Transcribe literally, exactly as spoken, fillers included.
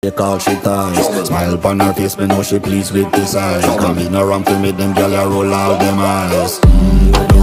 Take all she ties. Smile upon her face, me know she pleased with this eye. Come in around to meet them, girl, I roll out them eyes. Mm,